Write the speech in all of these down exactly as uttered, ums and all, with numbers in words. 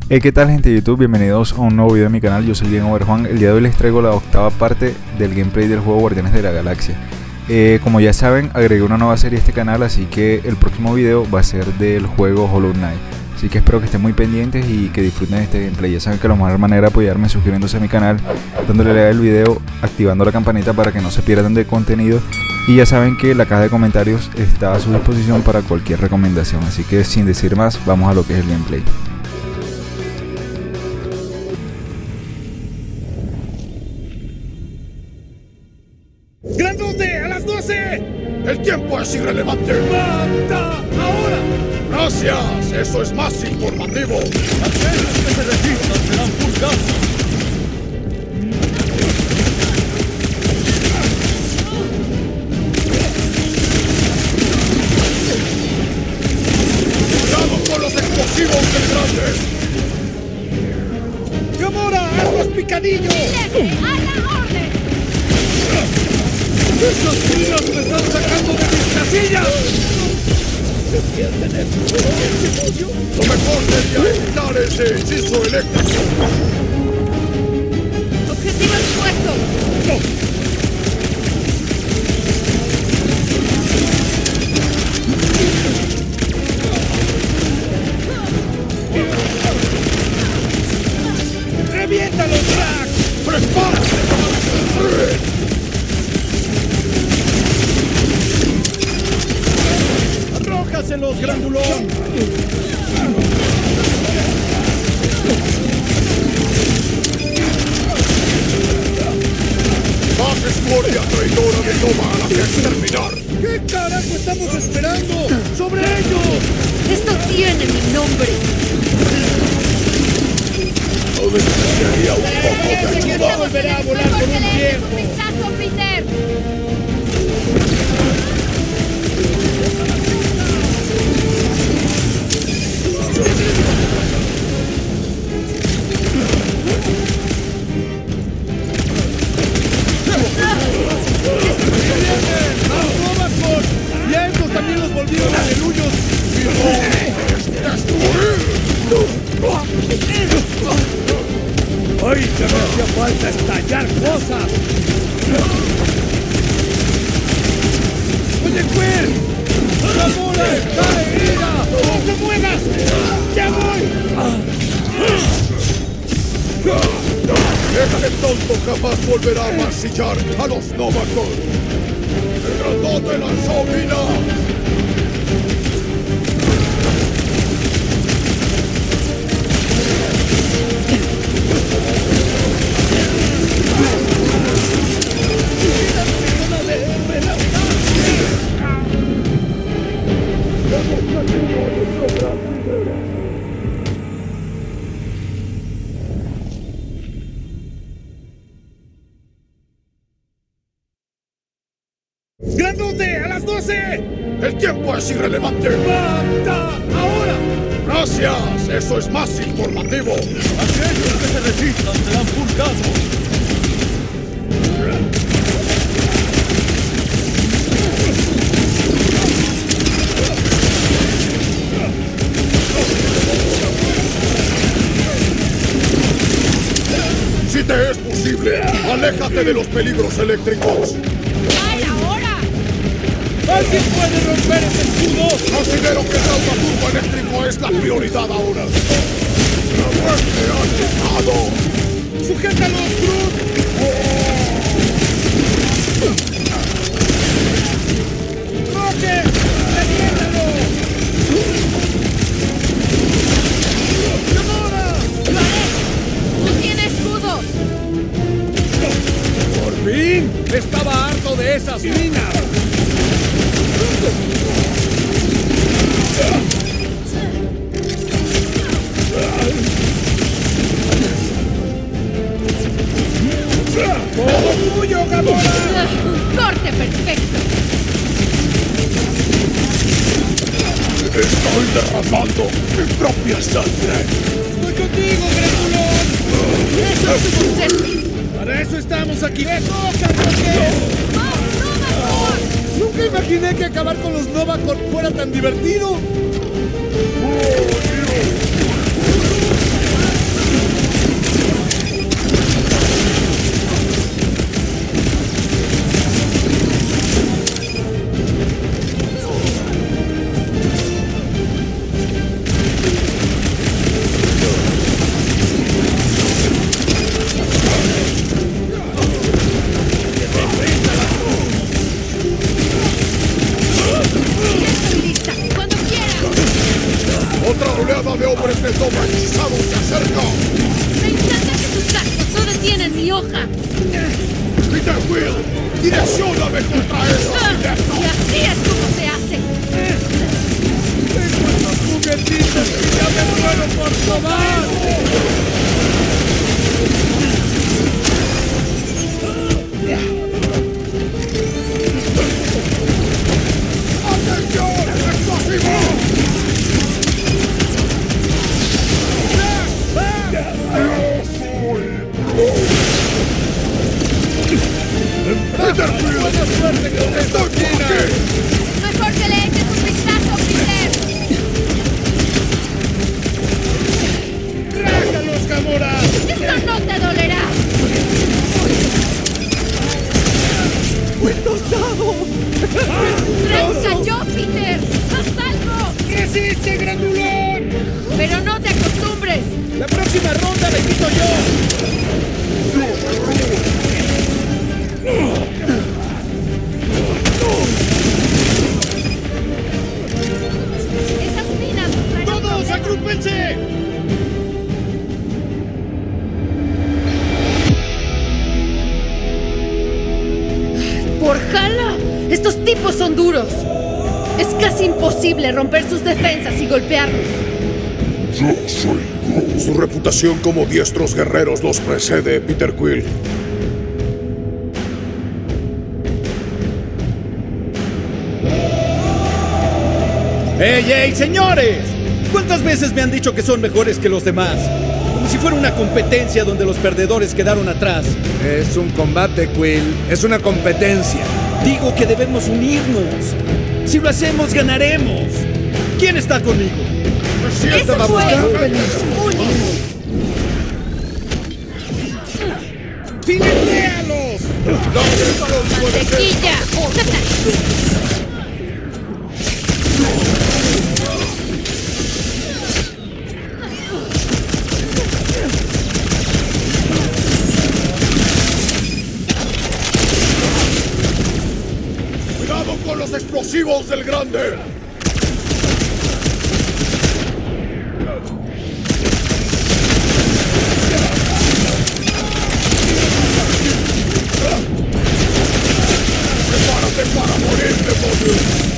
Hey, ¿qué tal, gente de YouTube? Bienvenidos a un nuevo video de mi canal. Yo soy Game Over Juan. El día de hoy les traigo la octava parte del gameplay del juego Guardianes de la Galaxia. eh, Como ya saben, agregué una nueva serie a este canal, así que el próximo video va a ser del juego Hollow Knight. Así que espero que estén muy pendientes y que disfruten de este gameplay. Ya saben que la mejor manera de apoyarme es suscribiéndose a mi canal, dándole like al video, activando la campanita para que no se pierdan de contenido. Y ya saben que la caja de comentarios está a su disposición para cualquier recomendación. Así que sin decir más, vamos a lo que es el gameplay. ¡Grandote! ¡A las doce! ¡El tiempo es irrelevante! ¡Mata ahora! ¡Gracias! ¡Eso es más informativo! ¡Aquellos que se resistan serán juzgados! ¡Cuidado con los explosivos penetrantes! ¡Gamora! ¡Haz los picadillos! ¡A la orden! ¡Estos tiros me están sacando de mis casillas! Lo mejor sería evitar ese hechizo eléctrico. ¡Objetivo expuesto! ¡Reviéntalo, Drax! ¡Prepárate! ¡Arrójaselos, grandulón! ¡Bajes gloria, traidora de Nova a la que exterminar! ¿Qué carajo estamos esperando? ¡Sobre ellos! Esto tiene mi nombre. No necesitaría un poco de Parece que no ayuda. volverá a volar por un tiempo. ¡Pinchazo, Peter! ¡Y a estos también los volvieron aleluyos! ¡Ay, que me hacía falta estallar cosas! ¡Oye, Quill! ¡La bola está herida! ¡No te muevas! ¡Ya voy! ¡Ese tonto jamás volverá a marcillar a los Novacor! ¡El grandote lanzó mina! ¡Grandote! ¡A las doce! ¡El tiempo es irrelevante! ¡Mata ahora! ¡Gracias! ¡Eso es más informativo! Aquellos que se resistan serán juzgados. ¡Si te es posible, aléjate de los peligros eléctricos! ¡Ay, ahora! ¿Alguien puede romper ese escudo? Considero que el traumaturgo eléctrico es la prioridad ahora. ¡La muerte ha llegado! ¡Sujétalos, Groot! ¡Roque! ¡Reviéntalo! ¡Gamora! ¡Lo haré! ¡No tiene escudos! ¡Por fin! ¡Estaba harto de esas minas! ¡Todo tuyo, Gamora! ¡Corte perfecto! ¡Estoy derramando mi propia sangre! ¡Estoy contigo, Grandulón! ¡Eso es suficiente! ¡Para eso estamos aquí! ¡Me toca, Roque! ¡Vamos, Novacor! Nunca imaginé que acabar con los Novacorp fuera tan divertido. hombres del Nova hechizado se acerca. Me encanta que tus actos no detienen mi hoja. Peter Quill, direccióname contra esos Ah, inertes. y así es como se hace. Tengo estos juguetitos y ya me muero por tomar. ¡Atención! ¡Explosivo! ¡Peter Quill! Buena suerte con esta ¡Estoy por esquina. aquí! Mejor que le eches un vistazo, Peter. ¡Rájalos, Gamora! Esto no te dolerá. ¡Tren cayó, Peter! ¡A salvo! ¡Resiste, grandulón! Pero no te acostumbres. La próxima ronda la quito yo. Esas minas... ¡Todos, agrúpense! ¡Por jala! ¡Estos tipos son duros! Es casi imposible romper sus defensas y golpearlos. Su reputación como diestros guerreros los precede, Peter Quill. ¡Ey, ey, señores! ¿Cuántas veces me han dicho que son mejores que los demás? Como si fuera una competencia donde los perdedores quedaron atrás. Es un combate, Quill. Es una competencia. Digo que debemos unirnos. Si lo hacemos, ganaremos. ¿Quién está conmigo? ¡Eso fue único! ¡Filetéalos! ¡Mantequilla! ¡Cuidado con los explosivos del grande! ¡Prepárate para morir, demonio!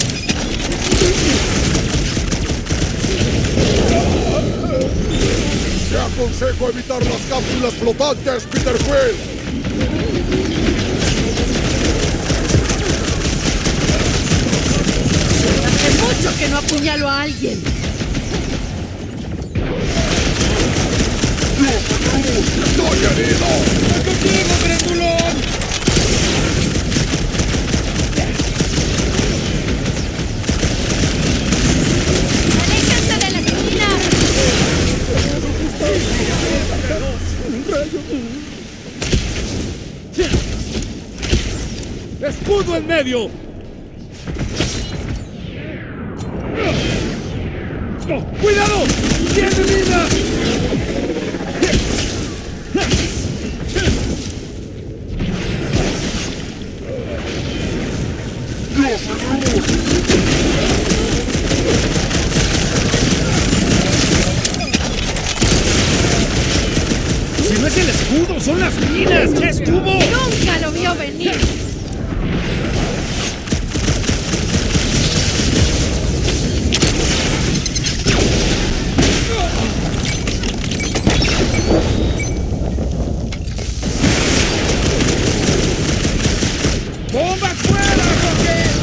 Te aconsejo evitar las cápsulas flotantes, Peter Quill. Hace mucho que no apuñalo a alguien. ¡Estoy herido! ¡Contigo, grandulón! ¡Aléjense de la esquina! ¡Escudo en medio! ¡Cuidado! ¡Tiene vida! Si no es el escudo, son las minas. ¡Ya estuvo! ¡Nunca lo vio venir! ¡Bomba fuera, Rocket!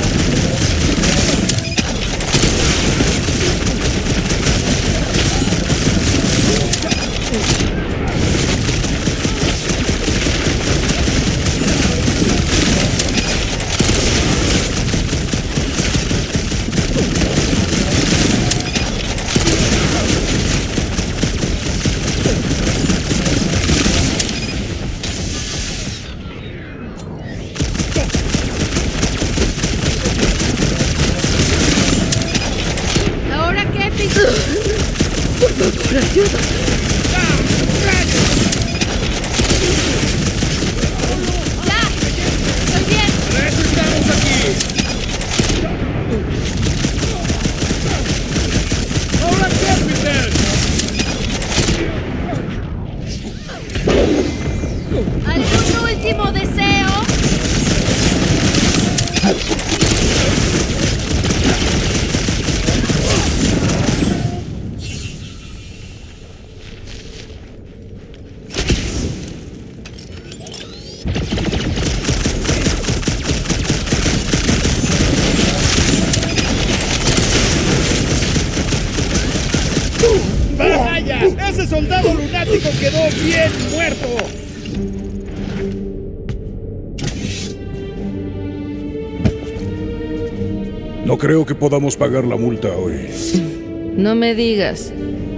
¡Vaya! ¡Ese soldado lunático quedó bien muerto! No creo que podamos pagar la multa hoy. No me digas.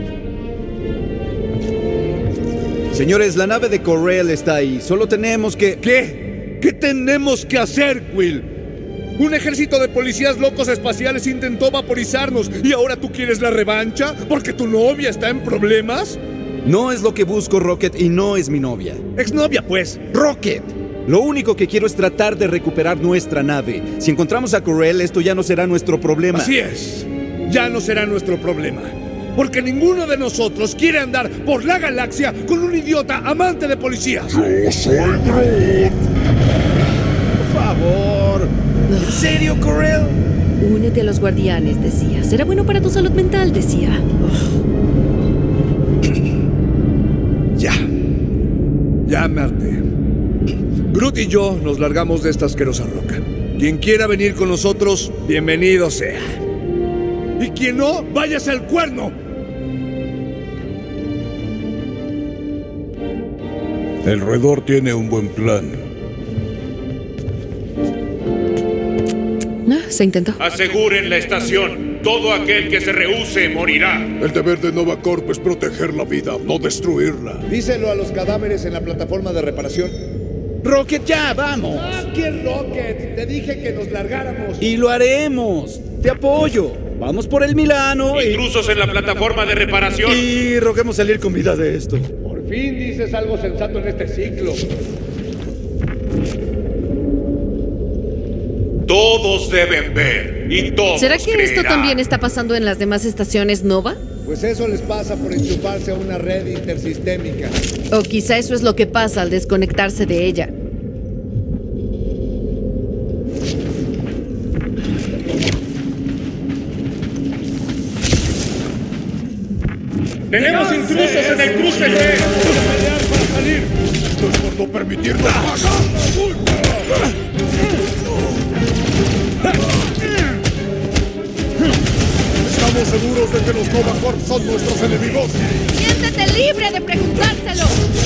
Señores, la nave de Corel está ahí. Solo tenemos que... ¿Qué? ¿Qué tenemos que hacer, Quill? Un ejército de policías locos espaciales intentó vaporizarnos y ahora tú quieres la revancha porque tu novia está en problemas. No es lo que busco, Rocket, y no es mi novia. Exnovia, pues. ¡Rocket! Lo único que quiero es tratar de recuperar nuestra nave. Si encontramos a Corel, esto ya no será nuestro problema. Así es. Ya no será nuestro problema. Porque ninguno de nosotros quiere andar por la galaxia con un idiota amante de policías. Yo soy Groot. Por favor. ¿En serio, Corel? Únete a los guardianes, decía. Será bueno para tu salud mental, decía. Ya. Ya, Marte. Groot y yo nos largamos de esta asquerosa roca. Quien quiera venir con nosotros, bienvenido sea. Y quien no, váyase al cuerno. El roedor tiene un buen plan. Ah, se intentó. Aseguren la estación. Todo aquel que se rehúse morirá. El deber de Nova Corp es proteger la vida, no destruirla. Díselo a los cadáveres en la plataforma de reparación. Rocket, ya, vamos. ¡Ah, qué Rocket! Te dije que nos largáramos. Y lo haremos. Te apoyo. Vamos por el Milano. Intrusos en la plataforma de reparación. Y roguemos salir con vida de esto. Por fin dices algo sensato en este ciclo. Todos deben ver. Y todos ¿Será que esto creerán. también está pasando en las demás estaciones Nova? Pues eso les pasa por enchufarse a una red intersistémica. O quizá eso es lo que pasa al desconectarse de ella. ¡Tenemos intrusos en el cruce B! ¡Pelear para salir! ¡No es por no permitirlo! ¡Pagar la multa! ¿Estamos seguros de que los Nova Corp son nuestros enemigos? ¡Siéntete libre de preguntárselo!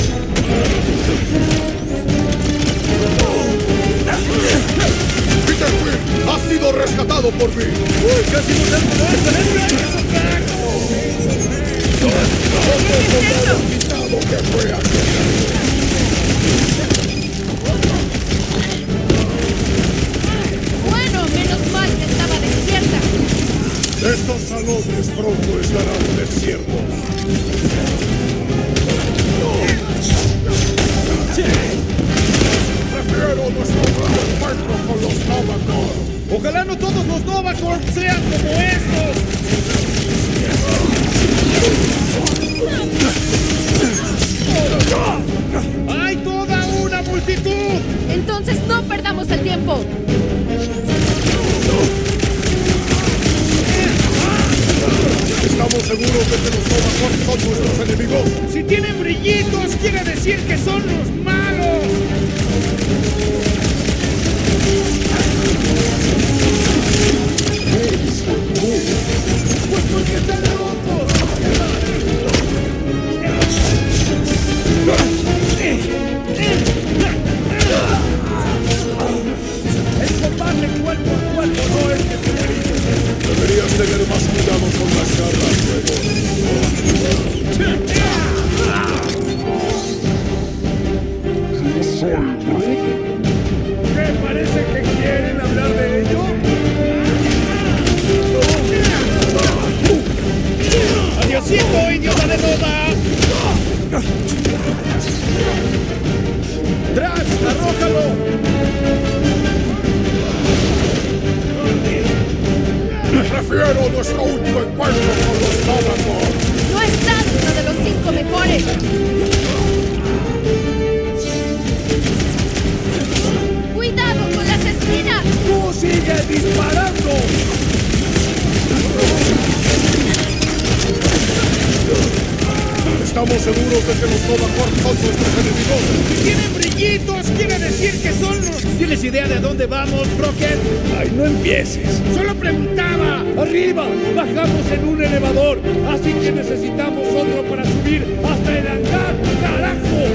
¡Peter Quill! ¡Has sido rescatado por mí! ¡Uy, casi nos han ¡Otro soldado quitado que fue aquí! Bueno, menos mal que estaba desierta. Estos salones pronto estarán desiertos. Prefiero nuestro encuentro con los Nova Corp. Ojalá no todos los Nova Corp sean como estos. ¡Hay toda una multitud! Entonces no perdamos el tiempo. ¿Estamos seguros de que los Nova Corp son nuestros enemigos? Si tienen brillitos, quiere decir que son los malos. Pues porque están locos. El combate cuerpo a cuerpo no es que te Deberías tener más cuidado con las garras, ¿Qué parece que quieren hablar de ello? ¡Adiosito, idiota de Nova! ¡Tras, arrójalo! Prefiero nuestro último encuentro con los Nova Corp. No está dentro de los cinco mejores. ¡Cuidado con las esquinas! ¡Tú sigue disparando! Estamos Estamos seguros de que los Novacorp son nuestros enemigos. Si tienen brillitos, quiere decir que son los... ¿Tienes idea de a dónde vamos, Rocket? Ay, no empieces. Solo preguntaba. ¡Arriba! Bajamos en un elevador, así que necesitamos otro para subir hasta el hangar. ¡Carajo!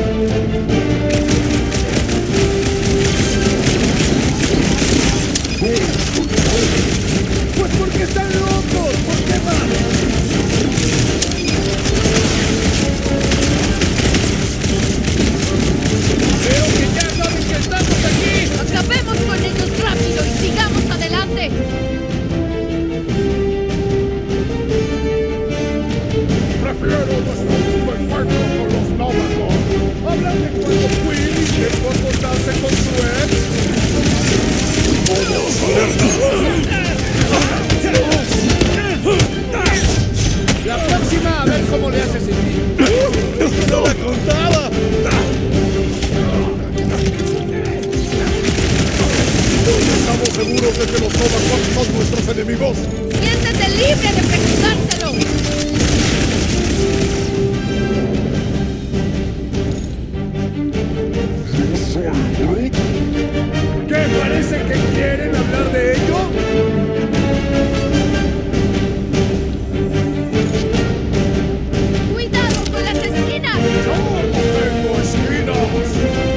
Pues porque están locos. ¿Por qué más? Creo que ya saben que estamos aquí. Acabemos con ellos rápido y sigamos adelante. Prefiero nuestro último encuentro con los Novacorp. Hablan de cuando Quill intentó acostarse con su ex. La próxima, a ver cómo le hace sentir. ¡No la contaba! Estamos seguros de que los Novacorp son nuestros enemigos. Siéntete libre de preguntárselo. ¿Qué parece que quieren hablar de ello? ¡Cuidado con las esquinas! ¡Yo no tengo esquinas!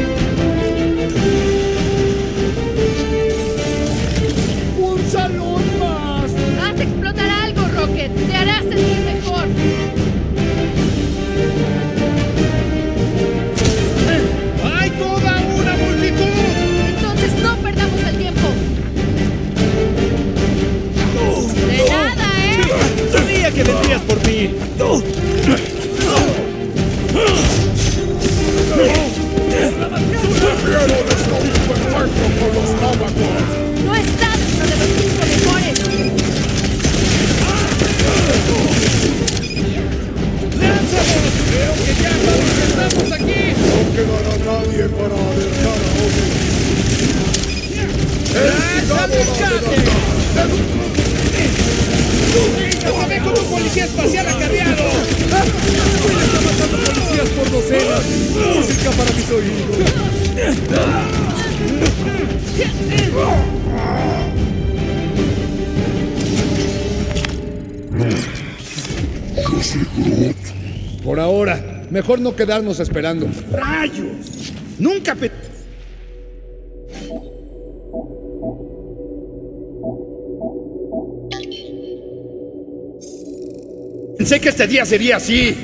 ¡Un salón más! Haz explotar algo, Rocket. Te hará sentir mejor. ¡Hay toda una multitud! Entonces no perdamos el tiempo. De nada, ¿eh? Sabía que vendrías por mí. Prefiero nuestro último encuentro con los Novacorp. No está dentro de los cinco mejores. ¡Lánzanos! Creo que ya saben que estamos aquí. No quedará nadie para alertar a otros. ¡Lanza el rescate! ¡Ya se ve como un policía espacial acarreado! ¡Quill está matando policías por docenas! ¡Música para mis oídos! Por ahora, mejor no quedarnos esperando. ¡Rayos! Nunca pe... Pensé que este día sería así.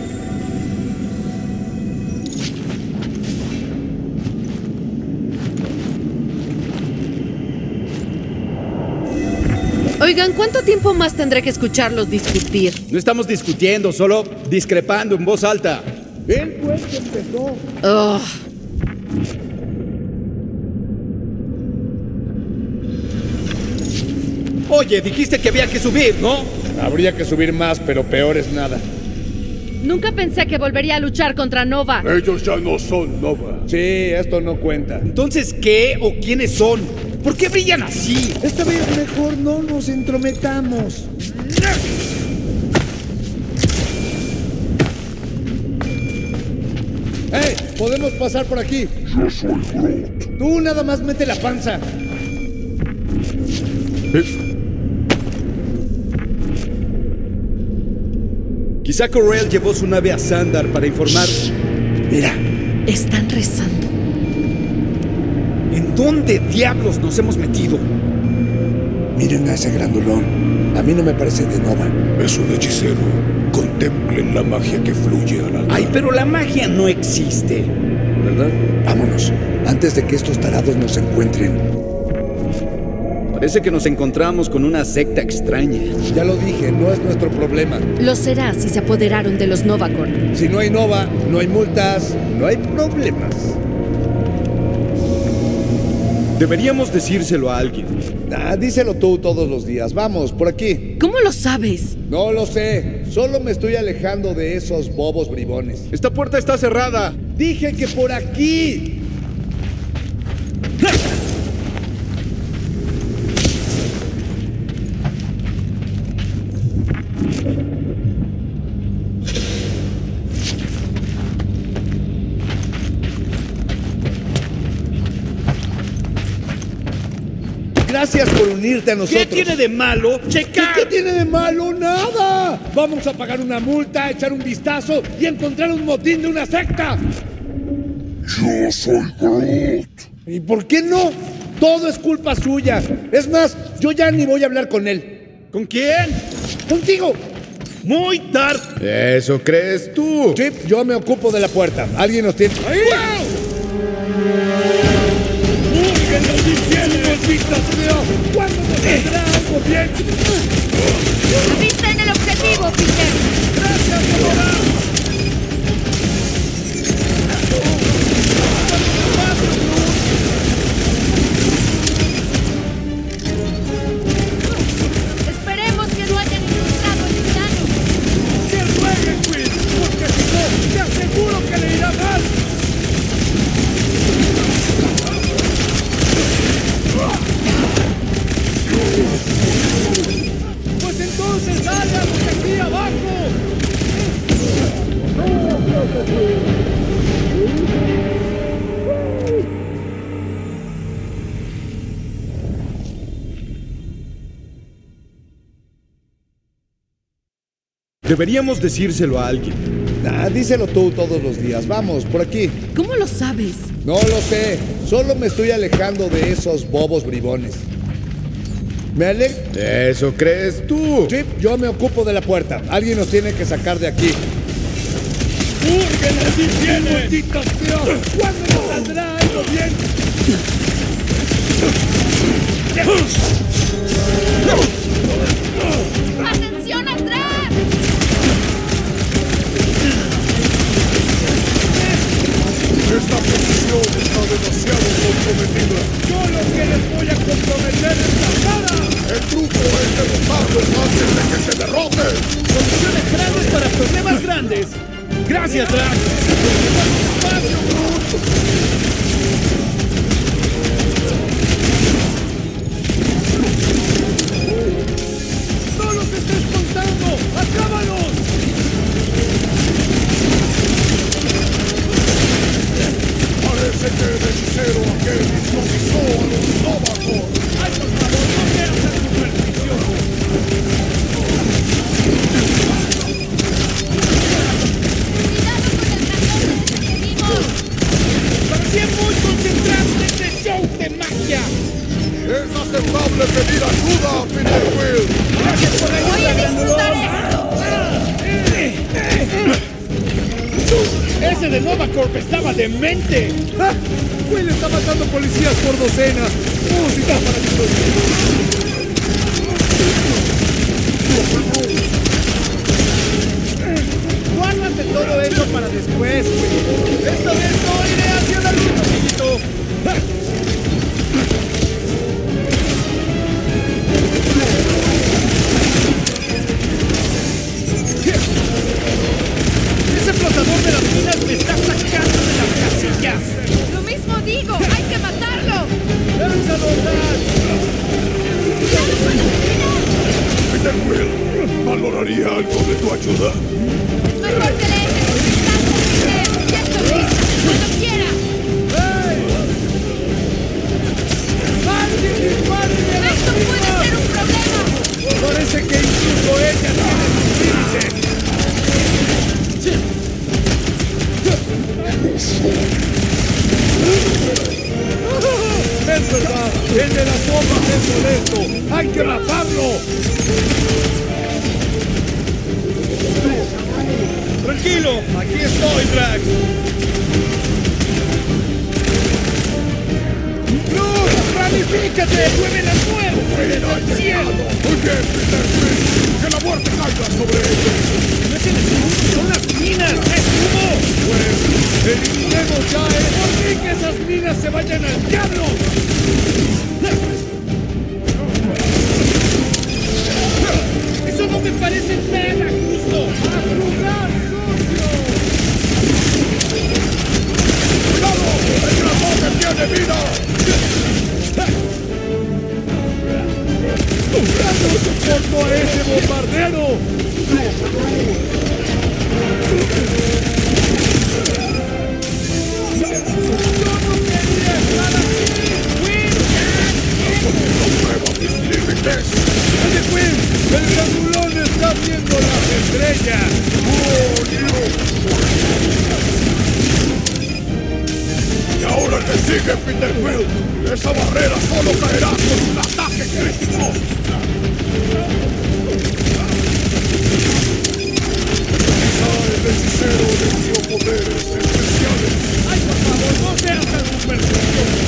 Oigan, ¿cuánto tiempo más tendré que escucharlos discutir? No estamos discutiendo, solo discrepando en voz alta. Él fue el que empezó. Ugh. Oye, dijiste que había que subir, ¿no? Habría que subir más, pero peor es nada. Nunca pensé que volvería a luchar contra Nova. Ellos ya no son Nova. Sí, esto no cuenta. Entonces, ¿qué o quiénes son? ¿Por qué brillan así? Esta vez mejor no nos entrometamos. ¡Hey! ¡Podemos pasar por aquí! Yo soy Groot. Tú nada más mete la panza. Quizá Corel llevó su nave a Sandar para informar. Mira. Están rezando. ¿En dónde diablos nos hemos metido? Miren a ese grandulón. A mí no me parece de Nova. Es un hechicero. Contemplen la magia que fluye al altar. Ay, pero la magia no existe. ¿Verdad? Vámonos. Antes de que estos tarados nos encuentren. Parece que nos encontramos con una secta extraña. Ya lo dije, no es nuestro problema. Lo será si se apoderaron de los Novacorp. Si no hay Nova, no hay multas, no hay problemas. Deberíamos decírselo a alguien. Ah, díselo tú todos los días. Vamos, por aquí. ¿Cómo lo sabes? No lo sé. Solo me estoy alejando de esos bobos bribones. Esta puerta está cerrada. Dije que por aquí. Gracias por unirte a nosotros. ¿Qué tiene de malo checar? ¿Qué tiene de malo? ¡Nada! Vamos a pagar una multa, echar un vistazo y encontrar un motín de una secta. Yo soy Groot. ¿Y por qué no? Todo es culpa suya. Es más, yo ya ni voy a hablar con él. ¿Con quién? ¡Contigo! Muy tarde. ¿Eso crees tú? Chip, yo me ocupo de la puerta. Alguien nos tiene... ¡Ahí! ¡Búsquenlo diciendo, malditas sea! ¿Cuándo nos vendrá algo bien? ¡Avisten el objetivo, Peter! ¡Gracias, Aurora! Esperemos que no hayan encontrado el villano. ¡Que rueguen, Will! Porque si no, te aseguro que le irá mal. Pues entonces salgan de aquí abajo. Deberíamos decírselo a alguien. Nah, díselo tú todos los días. Vamos, por aquí. ¿Cómo lo sabes? No lo sé. Solo me estoy alejando de esos bobos bribones. ¿Me ale... ¿Eso crees tú? Chip, yo me ocupo de la puerta. Alguien nos tiene que sacar de aquí. ¡Búrguenlo si viene! ¡Maldita sea! ¿Cuándo nos saldrá algo bien? ¡Atención atrás! Esta posición está demasiado comprometida. Yo lo que les voy a comprometer es la cara. El truco es derrotarlos antes de que se derroten. Soluciones grandes para problemas grandes. Gracias, Drax. ¡Espacio, Groot! ¡No los estés contando! ¡Acábalos! Parece que el hechicero aquel hipnotizó a los Novacor. ¡Ay, por favor, no quiero ser supersticioso! ¡Cuidado con el cañón que seguimos! Parecía muy concentrado en este show de magia. Es aceptable pedir ayuda, Peter Will. Gracias por la ¡Voy a ayuda, disfrutar Grandulón. esto! Ese de Novacorp estaba demente. ¡Ah! Will está matando policías por docena. ¡Música para que Guárdate todo eso para después, Will. Esta vez no iré hacia la luz, amiguito. Ese flotador de las minas me está sacando de las casillas. ¡Lo mismo digo! ¡Hay que matarlo! ¡Lánzalo, Drax! ¡Cuidado con la mina! Peter Will, valoraría algo de tu ayuda. Es mejor que le eches un vistazo, Peter. ¡Ya estoy lista! ¡Cuando quiera! ¡Hey! ¡Alguien dispare a las ¡Esto puede primas! ser un problema! Parece que incluso ella tiene sus límites. Es verdad, el de las bombas es molesto. ¡Hay que matarlo! Tranquilo, aquí estoy, Drax. ¡No! ¡Planifícate! ¡Muévela nuevo! ¡Muévela al cielo! Muy bien, Peter Will. Que la muerte caiga sobre ellos. ¡No es el escudo, son las minas! ¡Es humo! Pues, eliminemos ya el... ¡Por fin que esas minas se vayan al diablo! ¡Eso no me parece nada justo! ¡A jugar, sucio! ¡Cuidado! ¡El grandote tiene vida! ¡Ya no soporto a ese bombardero! ¡Yo no quería estar aquí! ¡Will! estrella! Y ahora que sigue, Peter Quill, esa barrera solo caerá con un ataque crítico. Quizá el hechicero le dio poderes especiales. ¡Ay, por favor, no seas tan supersticioso!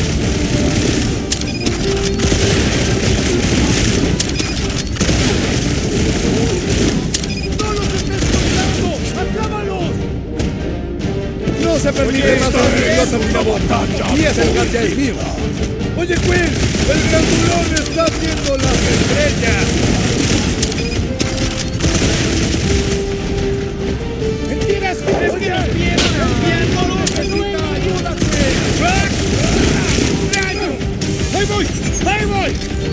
¡No los estés cortando! ¡Aclámalos! No se permite más Esta es una batalla. y acercarse al mío. Oye, Quill, el grandulón está haciendo las estrellas. ¿Mentiras? ¿Crees que nos vieron cambiándolos? ¡Necesita ayuda, Quill! ¡Rayo! ¡Ahí voy! ¡Ahí voy!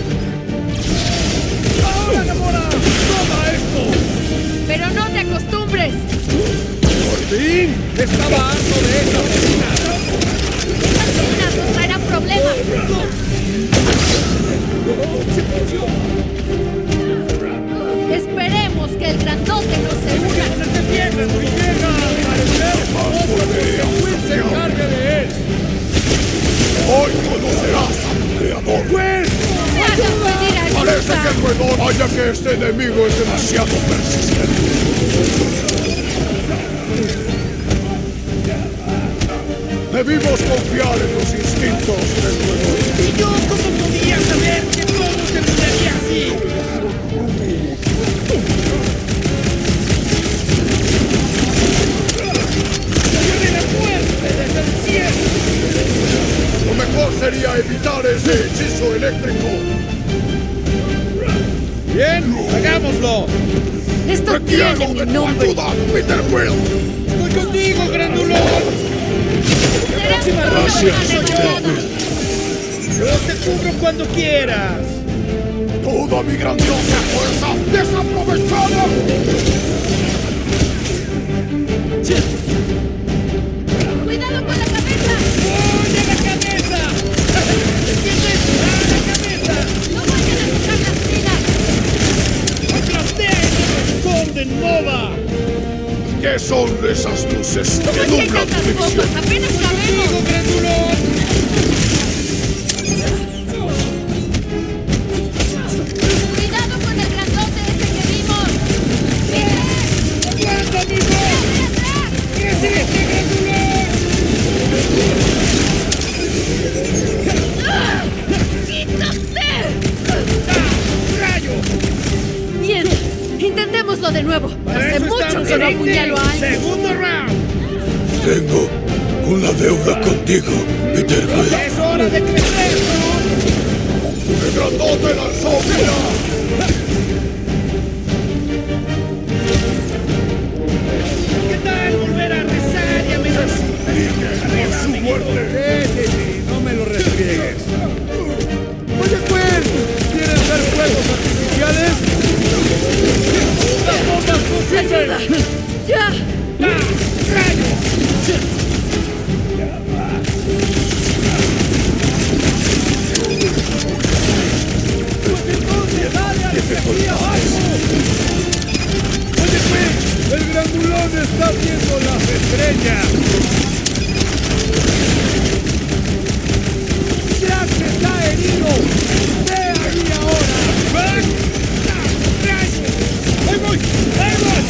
¡Ahora, Gamora! ¡Toma esto! Pero no te acostumbres. ¡Por fin! ¡Estaba harto de esta oficina! Estas cenas nos traerán problemas. Esperemos que el grandote no se una. ¡No te pierdas, si llega a aparecer! ¡Quill se encargue de él! Hoy conocerás a tu creador. ¡Quill! ¡Me hagas pedir ayuda! Parece que el roedor haya que este enemigo es demasiado persistente. Debimos confiar en los instintos del roedor. ¿Y yo cómo podía saber que todo terminaría así? ¡Viene la muerte desde el cielo! Lo mejor sería evitar ese hechizo eléctrico. ¡Bien! ¡Hagámoslo! Esto tiene Requiero mi de tu nombre. ayuda, Peter Quill. ¡Estoy contigo, grandulón! Será un Gracias, problema Peter de Quill. ¡Yo te cubro cuando quieras! Toda mi grandiosa fuerza desaprovechada. ¡Cuidado con la cabeza! ¡Oye, la cabeza! ¿Entiendes? ¡A la cabeza! ¡No vayan a tocar las filas! ¡Aplastea y no responden, Nova! ¿Qué son esas luces ¿Cómo que es que hay alumbran tantas tu cosas? visión? ¡Apenas ¡Contigo, sabemos! grandulón! ¡Cuidado con el grandote ese que vimos! ¡Bien! ¡Aguanta, amigo! ¡Ven atrás! ¿Qué es este, grandulón? ¡Ah! ¡Quítate! ¡Ah! ¡Rayo! Bien, intentémoslo de nuevo. Para Hace eso mucho estamos que no en apuñalo a alguien. ¡Segundo round! Tengo una deuda contigo, Peter Quill. ¡Es hora de crecer, ¿no? ¡El grandote lanzó vida! ¿Qué tal volver a rezar y a menos? Por su muerte. Sí, sí, sí, no me lo restriegues. Oye, Quill, ¿quieres ver fuegos artificiales? ¡Las bombas no ¡Ayuda! sirven! ¡Ya! ¡Ah! ¡Rayo! ¡Pues entonces dale a la energía abajo! Oye, Quill, el grandulón está viendo las estrellas. ¡Drax está herido! ¡Ve ahí ahora! ¡Ah! ¡Ah! ¡Rayo! ¡Ahí voy! ¡Ahí voy!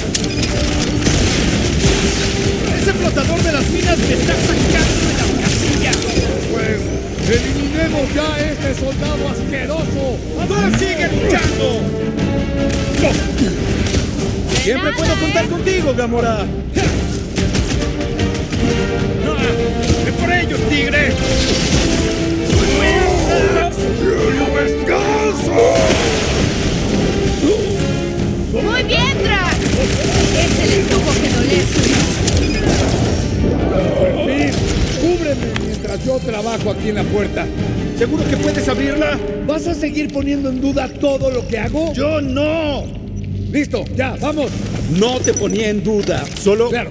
Ese flotador de las minas me está sacando de las casillas. Pues eliminemos ya a este soldado asqueroso. ¡Tú sigue luchando! Siempre nada, puedo contar ¿eh? contigo, Gamora. ¡Ah! ¡Ve por ellos, tigre! ¡Quiero venganza! ¡Muy bien, Drax! Ese le tuvo que doler. Por fin, cúbreme mientras yo trabajo aquí en la puerta. ¿Seguro que puedes abrirla? ¿Vas a seguir poniendo en duda todo lo que hago? ¡Yo no! Listo, ya, vamos. No te ponía en duda, solo... Claro.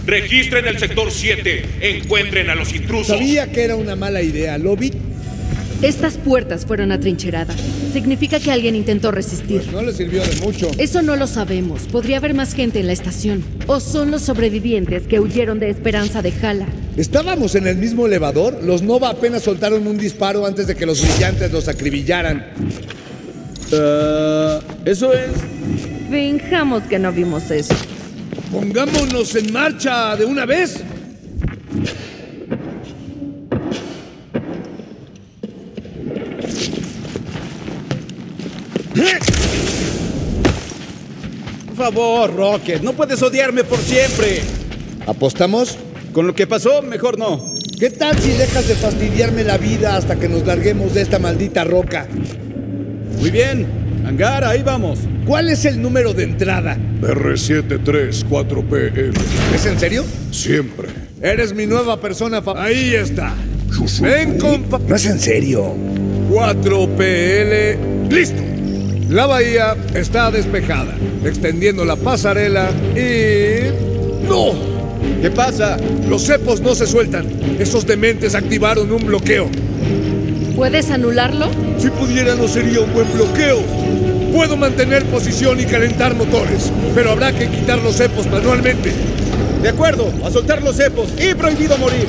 Registren el sector siete. Encuentren a los intrusos. Sabía que era una mala idea, ¿lo vi? Estas puertas fueron atrincheradas. Significa que alguien intentó resistir. Pues no le sirvió de mucho. Eso no lo sabemos. Podría haber más gente en la estación. O son los sobrevivientes que huyeron de Esperanza de Hala. ¿Estábamos en el mismo elevador? Los Nova apenas soltaron un disparo antes de que los brillantes los acribillaran. Uh, eso es... Finjamos que no vimos eso. ¡Pongámonos en marcha de una vez! Por favor, Rocket, no puedes odiarme por siempre. ¿Apostamos? Con lo que pasó, mejor no. ¿Qué tal si dejas de fastidiarme la vida hasta que nos larguemos de esta maldita roca? Muy bien. Hangar, ahí vamos. ¿Cuál es el número de entrada? R setecientos treinta y cuatro P M. ¿Es en serio? Siempre. Eres mi nueva persona fa... Ahí está. Ven, compa... No es en serio. cuatro P L... ¡Listo! La bahía está despejada, extendiendo la pasarela y... ¡No! ¿Qué pasa? Los cepos no se sueltan. Esos dementes activaron un bloqueo. ¿Puedes anularlo? Si pudiera, no sería un buen bloqueo. Puedo mantener posición y calentar motores, pero habrá que quitar los cepos manualmente. De acuerdo, a soltar los cepos y prohibido morir.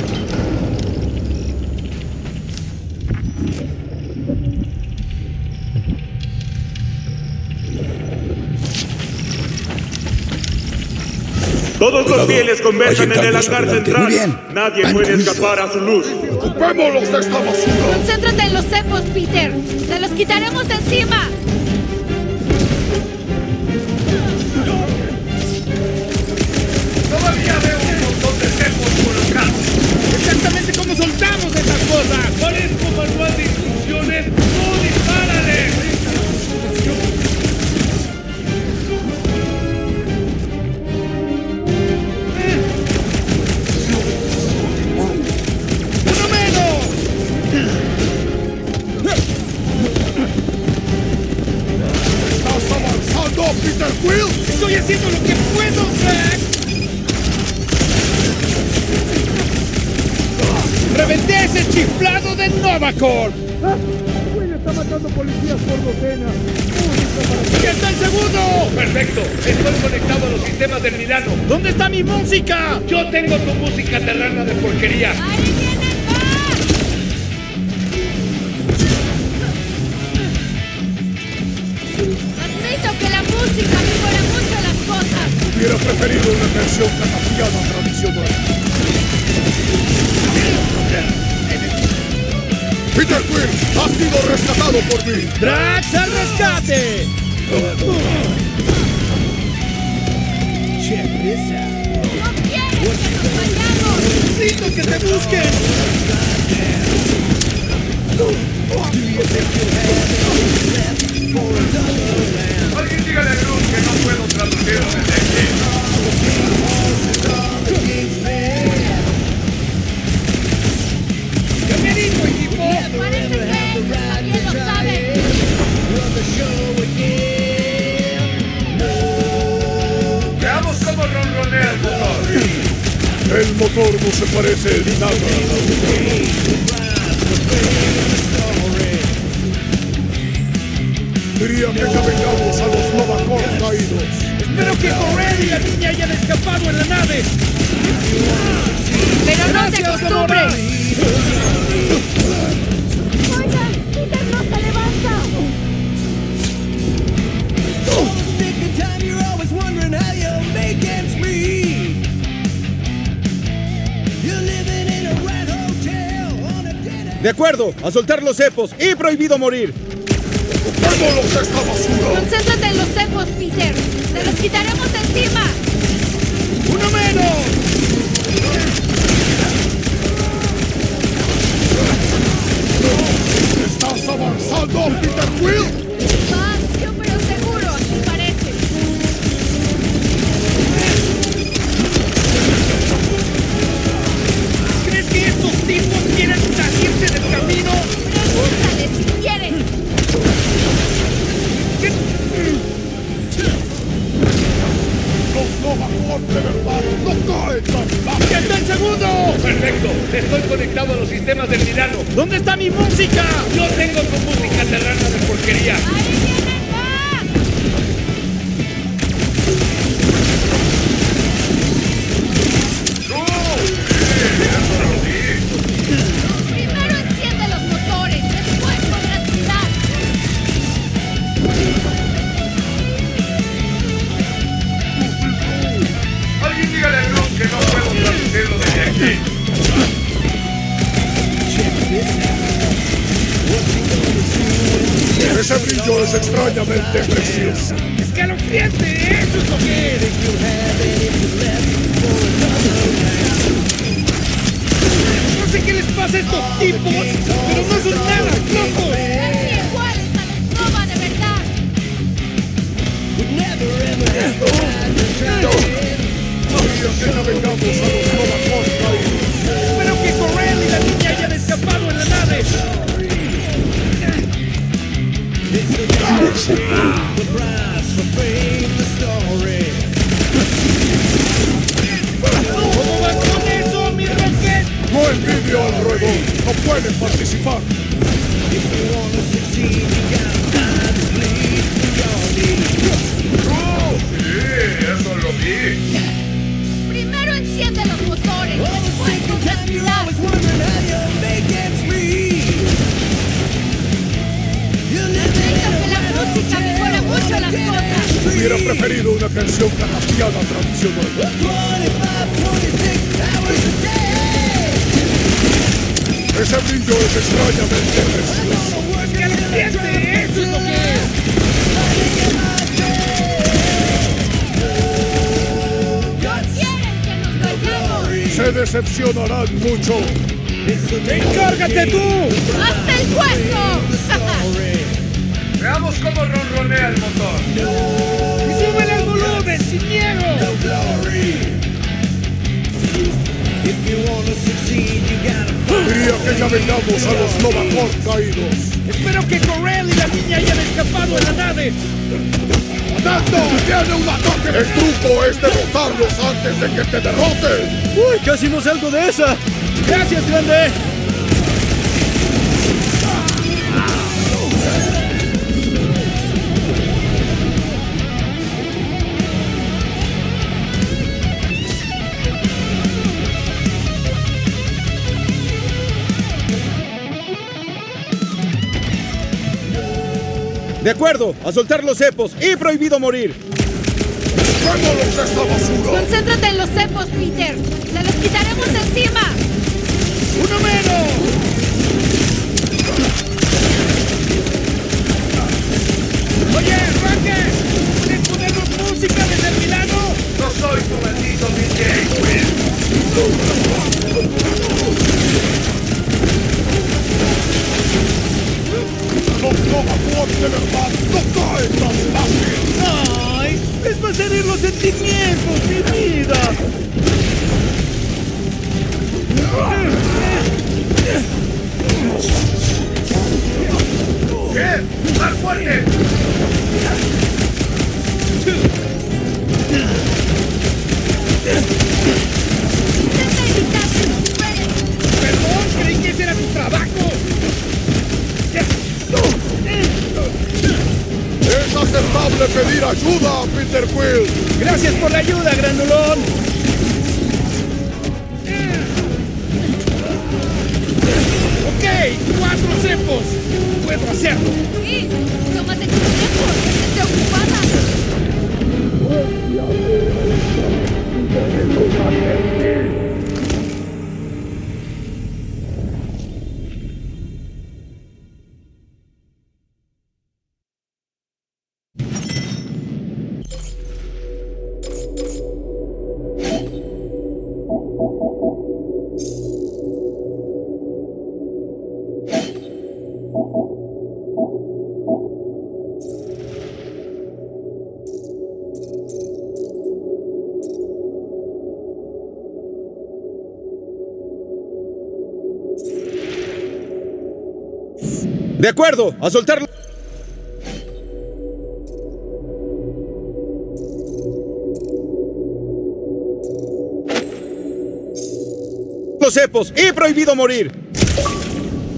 Todos los fieles conversan en el hangar central. Muy bien. Nadie Van puede conmigo. escapar a su luz. ¡Ocupémoslos de esta basura! Concéntrate en los cepos, Peter. ¡Te los quitaremos de encima! Todavía veo un montón de cepos colocados. Exactamente cómo soltamos esas cosas. Parezco manual de instrucciones. ¡No dispárale! ¡Uno menos! ¡Estás avanzando, Peter Quill! ¡Estoy haciendo lo que puedo, Zack! ¡Reventé ese chiflado de Novacorp! ¡Ya está el segundo! ¡Perfecto! Estoy conectado a los sistemas del Milano. ¿Dónde está mi música? Yo tengo tu música terrana de porquería. ¡Ahí viene el bar! Admito que la música mejora mucho las cosas. Hubiera preferido una canción catafiana tradicional. Peter Quill, has sido rescatado por mí. ¡Drax al rescate! ¡No quieres que nos vayamos! ¡Necesito que te busquen! Alguien dígale a Groot que no puedo traducir desde aquí. ¡Bienvenido, equipo! Parece que ellos también lo saben. Veamos cómo ronronea el motor. El motor no se parece en nada a la Diría que ya vengamos a los Novacorp caídos. Espero que Corred y la niña hayan escapado en la nave. Pero no te Gracias, acostumbres. Oigan, Peter no se levanta. De acuerdo, a soltar los cepos y prohibido morir. ¡Ocupémoslos de esta basura! Concéntrate en los cepos, Peter. ¡Te los quitaremos de encima! ¡Uno menos! ¿Estás avanzando, Peter Quill? Despacio, pero seguro, así parece. ¿Crees que estos tipos quieren salirse del camino? Pregúntale si quieren. Los Novacorp de verdad no caen tan fácil. ¡Ya está el segundo! Perfecto. Estoy conectado a los sistemas del Milano. quiero! ¿Dónde está mi música? Yo tengo tu música serrana de porquería. ¡Ahí vienen más! Primero enciende los motores, después podrás tirar. Alguien dígale a Groot que no puedo traducirlo desde aquí. Ese brillo es extrañamente precioso. ¡Es que lo siente! ¡Eso es lo que es! No sé qué les pasa a estos tipos, pero no son nada flojos. Casi iguales a los Nova de verdad. Sabía que navegamos a los Nova Corps caídos. Espero que Corel y la niña hayan escapado en la nave. ¿Cómo vas con eso, mi Rocket? No envidio al robot. No pueden participar. Sí, eso lo vi. Primero enciende los motores, después podrás tirar. Necesito que la música mejore mucho las cosas. Hubiera preferido una canción canadiana tradicional. Ese brillo es extrañamente precioso. ¡Es que lo siente! ¡Eso es lo que es! ¡Quieren que nos vayamos! Se decepcionarán mucho. ¡Encárgate tú! ¡Hasta el hueso! Veamos cómo ronronea el motor. ¡Y súbele el volumen, sin miedo! Diría que ya vengamos a los Nova Corps caídos. Espero que Corel y la niña hayan escapado en la nave. ¡Atento! ¡Tiene un ataque! El truco es derrotarlos antes de que te derroten. ¡Uy, casi no salgo de esa! ¡Gracias, grande! De acuerdo, a soltar los cepos y prohibido morir. ¡Quémalos esta basura! Concéntrate en los cepos, Peter. ¡Se los quitaremos de encima! ¡Uno menos! Oye, Rocket, ¿puedes ponernos música desde el Milano? No soy tu maldito D J, Will. ¡Los Nova Corps de verdad no caen tan fácil! ¡Ay! ¡Es más herir los sentimientos, mi vida! ¿Qué? ¡Más fuerte! Intenta evitar que nos superen. Perdón, creí que ese era tu trabajo. ¡Es aceptable pedir ayuda, Peter Quill! Gracias por la ayuda, grandulón. Ok, cuatro cepos. Puedo hacerlo. Sí, tómate tu tiempo, esté ocupada. De acuerdo, a soltar los cepos y prohibido morir.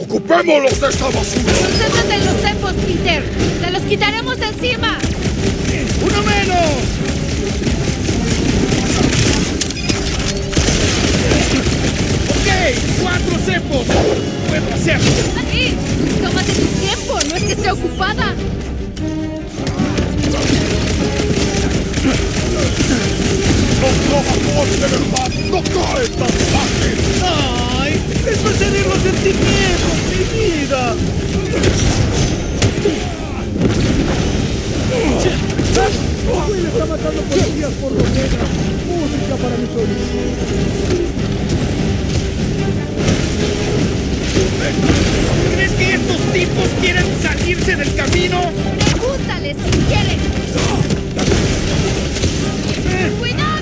¡Ocupémoslos de esta basura! ¡Concéntrate en los cepos, Peter! ¡Te los quitaremos de encima! ¡Uno menos! ¡Ok! ¡Cuatro cepos! ¡Puedo hacerlo! ¡Aquí! ¡Tómate tu tiempo! ¡No es que esté ocupada! ¡Los Novacor de verdad no caen tan fácil! ¡Ay! ¡Es perseguir los sentimientos, mi vida! Will está matando policías por lo menos. Música para mis oídos. ¿Crees que estos tipos quieren salirse del camino? ¡Pregúntale si quieren! ¡Cuidado!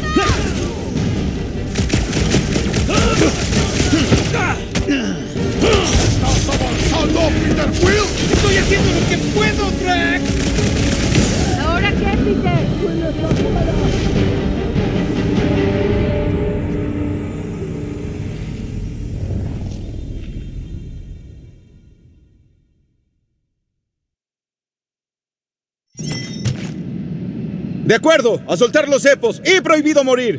¡Estás avanzando, Peter Quill! ¡Estoy haciendo lo que puedo, Drax! ¿Ahora qué, Peter? Will está fuera. De acuerdo, a soltar los cepos y prohibido morir.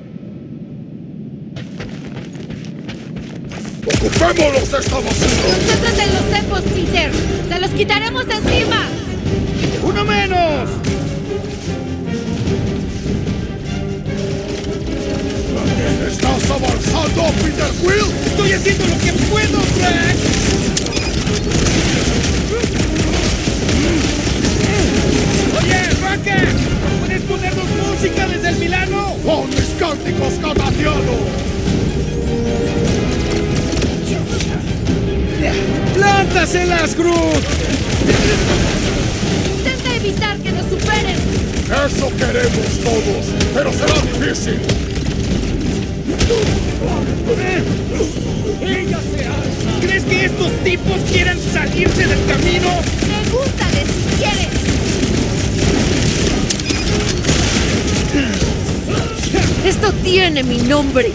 ¡Ocupémoslos de esta basura! ¡Concéntrate en los cepos, Peter! ¡Te los quitaremos de encima! ¡Uno menos! ¡Estás avanzando, Peter Quill! ¡Estoy haciendo lo que puedo, Drax! ¡Oye, Rocket! ¿Puedes ponernos música desde el Milano? ¡Con mis cánticos canadianos! ¡Plántaselas, Groot! Intenta evitar que nos superen. ¡Eso queremos todos! ¡Pero será difícil! ¡Ella se alza! ¿Crees que estos tipos quieran salirse del camino? Pregúntale si quieren. Esto tiene mi nombre.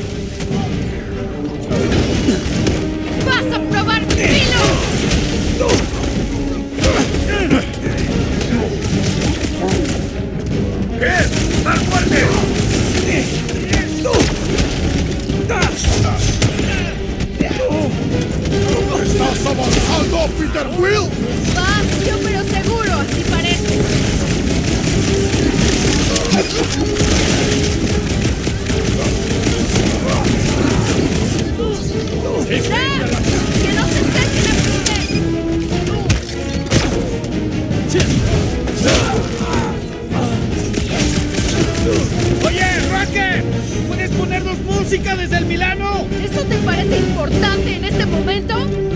¡Vas a probar mi filo! ¡Es! ¡Más fuerte! ¡Estás avanzando, Peter Quill! Despacio, pero seguro, así parece. ¡Ya! ¡Que no se acerquen a Peter! ¡Oye, Rocket! ¿Puedes ponernos música desde el Milano? ¿Eso te parece importante en este momento?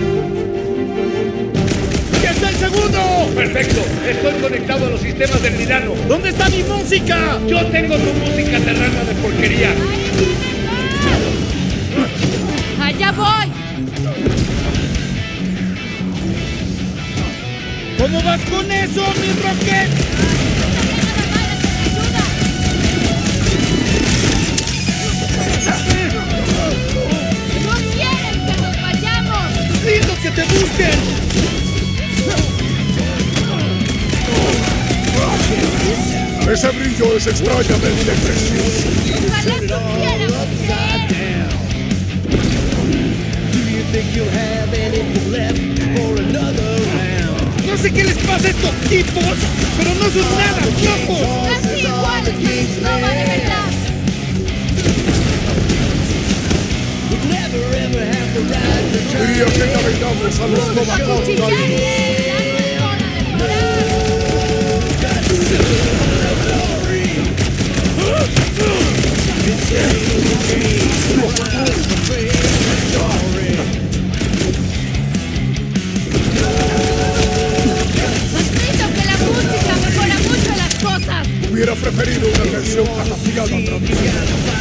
¡Ya está el segundo! Perfecto, estoy conectado a los sistemas del Milano. ¿Dónde está mi música? Yo tengo tu música terrana de porquería. ¡Ahí viene! ¡Allá voy! ¿Cómo vas con eso, mi Rocket? ¡No quieren que nos vayamos! ¡Lindo que te busquen! Ese brillo es extrañamente precioso. ¡Ojalá supiéramos! No sé qué les pasa a estos tipos, pero no son nada flojos. Casi igual es Nova de verdad. Diría que navegamos a los Novacor. ¡Cuchillar! ¡Ya no es hora de parar! Admito que la música mejora mucho las cosas. Hubiera preferido una versión catafiana traducida.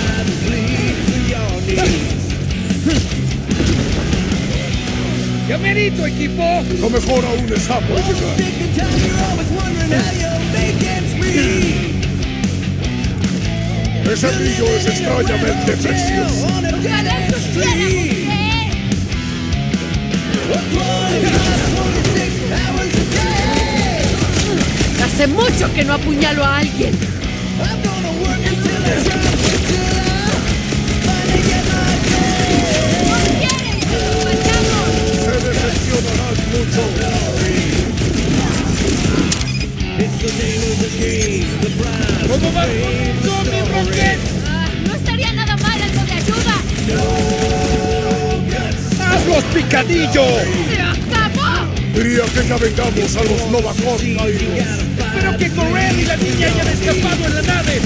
¡Ya merito, equipo! Lo mejor aún está por llegar. Ese brillo es extrañamente precioso. Ojalá supiéramos qué es. Hace mucho que no apuñalo a alguien. Se decepcionarán mucho. ¿Cómo vas con mi Rocket? Ah, no estaría nada mal algo de ayuda. ¡Hazlos picadillo! ¡Se acabó! Diría que ya vengamos a los Novacorp caídos. Espero que Corel y la niña hayan escapado en la nave.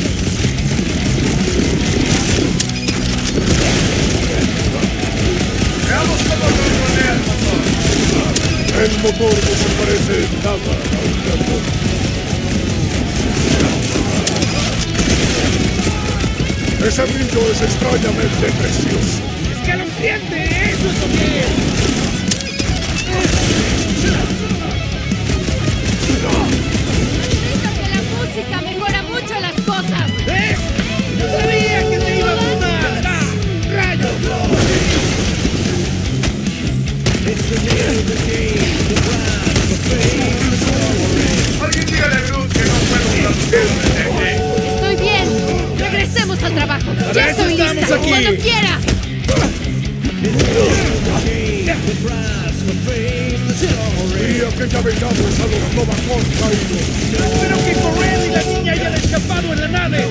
Veamos cómo nos rodea el motor. El motor no se parece en nada a un gato. Ese brillo es extrañamente precioso. ¡Escalofriante! ¡Eso es lo que es! Siento que la música mejora mucho las cosas. ¿Eh? ¡Sabía que te iba a gustar! ¡Ah! ¡Rayo! Alguien dígale a Groot que no puedo usar. Estoy bien. Regresemos al trabajo. Para Ya eso estoy estamos lista. aquí. Cuando quieras. Diría que ya vengamos a los Novacorp caídos. Espero que Corel y la niña hayan escapado en la nave.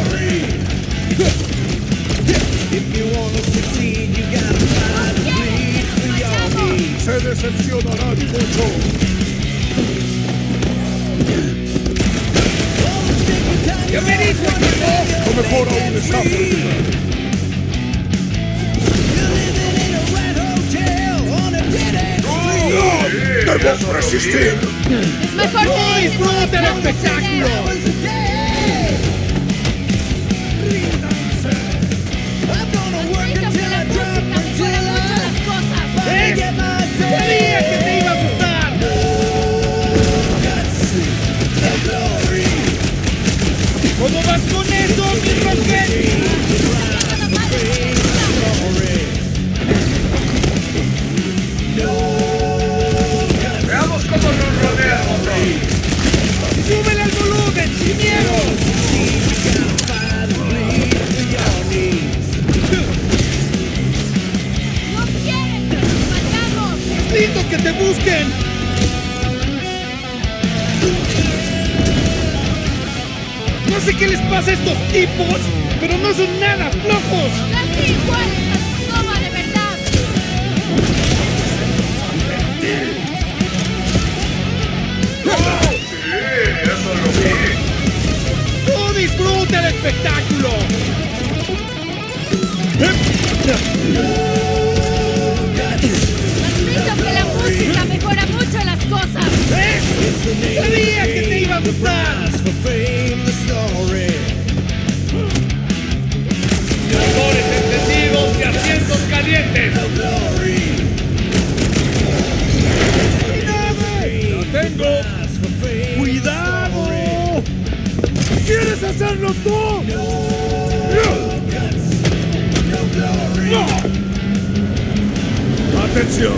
Se decepcionarán mucho. ¡Yo me dijo, amigo! Lo mejor aún está por llegar. ¡Debo resistir! Es mejor ¡No que disfruten el espectáculo! Siento que la música mejora mucho las cosas. ¿Eh? ¡Sabía que te iba a gustar! ¿Cómo vas con eso, mi Rocket? Veamos cómo nos rodea el motor. ¡Súbele al volumen, sin miedo! ¡No quieren que nos vayamos! ¡Es lindo que te busquen! No sé qué les pasa a estos tipos, pero no son nada flojos. Casi iguales a tu toma de verdad. Sí, eso lo vi. ¡Tú disfruta el espectáculo! Admito que la música mejora mucho las cosas. ¿Eh? ¡Sabía que te iba a gustar! Motores encendidos y asientos calientes. ¡Lo tengo! ¡Cuidado! ¿Quieres hacerlo tú? ¡Atención!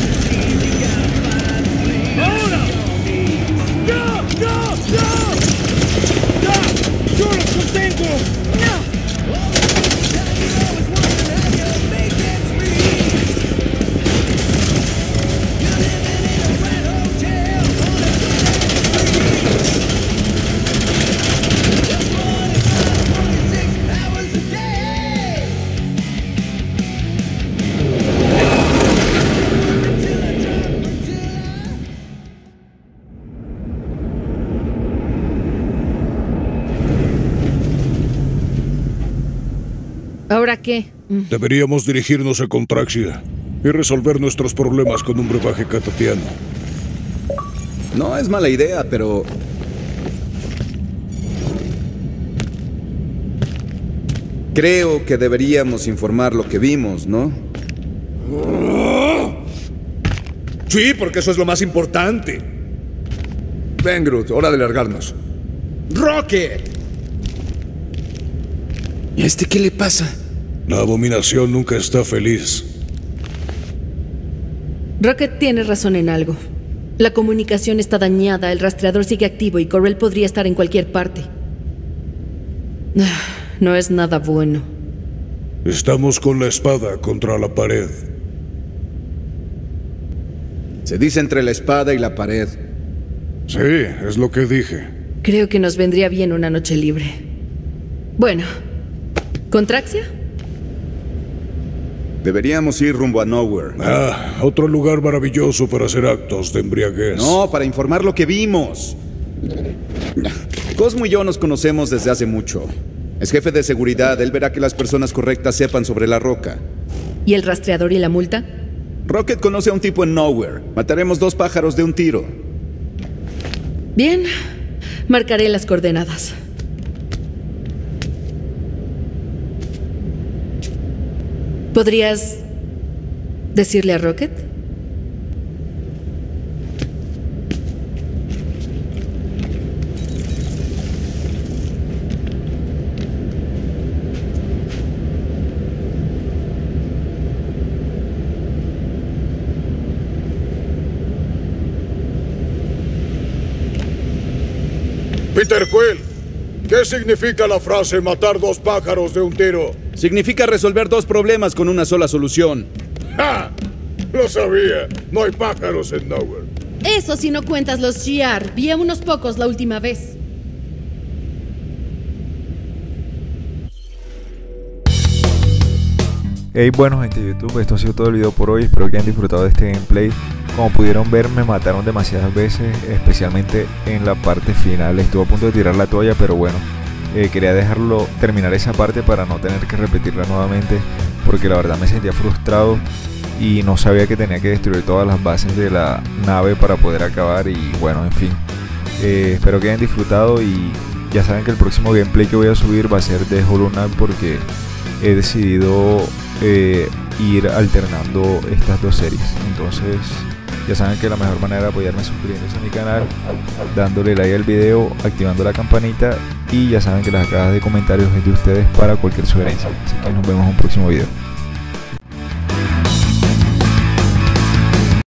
¡Ahora! ¡Ya! ¡Ya! ¡Ya! ¡Ya! ¡Yo los contengo! ¿Ahora qué? Deberíamos dirigirnos a Contraxia y resolver nuestros problemas con un brebaje catatiano. No es mala idea, pero... Creo que deberíamos informar lo que vimos, ¿no? Sí, porque eso es lo más importante. Ven, Groot, hora de largarnos. ¡Rocket! ¿Y a este qué le pasa? La abominación nunca está feliz. Rocket tiene razón en algo. La comunicación está dañada, el rastreador sigue activo y Corel podría estar en cualquier parte. No es nada bueno. Estamos con la espada contra la pared. Se dice entre la espada y la pared. Sí, es lo que dije. Creo que nos vendría bien una noche libre. Bueno, ¿Contraxia? Deberíamos ir rumbo a Nowhere. Ah, otro lugar maravilloso para hacer actos de embriaguez. No, para informar lo que vimos. Cosmo y yo nos conocemos desde hace mucho. Es jefe de seguridad, él verá que las personas correctas sepan sobre la roca. ¿Y el rastreador y la multa? Rocket conoce a un tipo en Nowhere. Mataremos dos pájaros de un tiro. Bien, marcaré las coordenadas. ¿Podrías decirle a Rocket? Peter Quill, ¿qué significa la frase matar dos pájaros de un tiro? Significa resolver dos problemas con una sola solución. ¡Ja! Lo sabía. No hay pájaros en Nowhere. Eso si no cuentas los G R. Vi a unos pocos la última vez. Hey, bueno gente de YouTube, esto ha sido todo el video por hoy. Espero que hayan disfrutado de este gameplay. Como pudieron ver, me mataron demasiadas veces, especialmente en la parte final. Estuve a punto de tirar la toalla, pero bueno, eh, quería dejarlo terminar esa parte para no tener que repetirla nuevamente, porque la verdad me sentía frustrado y no sabía que tenía que destruir todas las bases de la nave para poder acabar. Y bueno, en fin, eh, espero que hayan disfrutado y ya saben que el próximo gameplay que voy a subir va a ser de Hollow Knight, porque he decidido eh, ir alternando estas dos series. Entonces ya saben que la mejor manera de apoyarme es suscribiéndose a mi canal, dándole like al video, activando la campanita, y ya saben que las cajas de comentarios es de ustedes para cualquier sugerencia. Así que nos vemos en un próximo video.